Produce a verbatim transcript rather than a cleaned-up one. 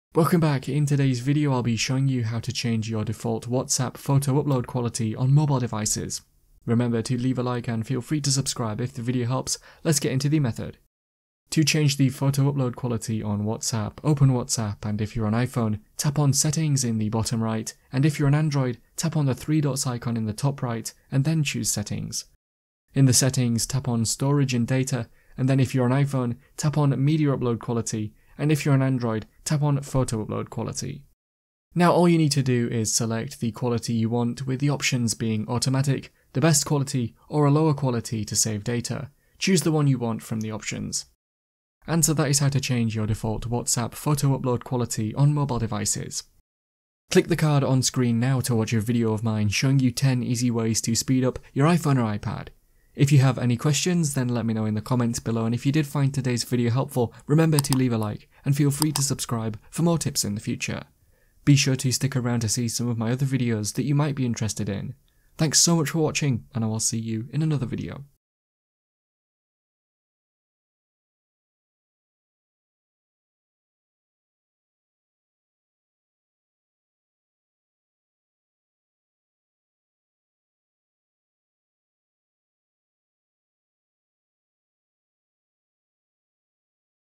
Welcome back. In today's video I'll be showing you how to change your default WhatsApp photo upload quality on mobile devices. Remember to leave a like and feel free to subscribe if the video helps. Let's get into the method. To change the photo upload quality on WhatsApp, open WhatsApp, and if you're on iPhone, tap on Settings in the bottom right, and if you're on Android, tap on the three dots icon in the top right and then choose Settings. In the settings, tap on Storage and Data, and then if you're on iPhone, tap on Media Upload Quality, and if you're on Android, tap on Photo Upload Quality. Now all you need to do is select the quality you want, with the options being automatic, the best quality, or a lower quality to save data. Choose the one you want from the options. And so that is how to change your default WhatsApp photo upload quality on mobile devices. Click the card on screen now to watch a video of mine showing you ten easy ways to speed up your iPhone or iPad. If you have any questions, then let me know in the comments below, and if you did find today's video helpful, remember to leave a like and feel free to subscribe for more tips in the future. Be sure to stick around to see some of my other videos that you might be interested in. Thanks so much for watching, and I will see you in another video.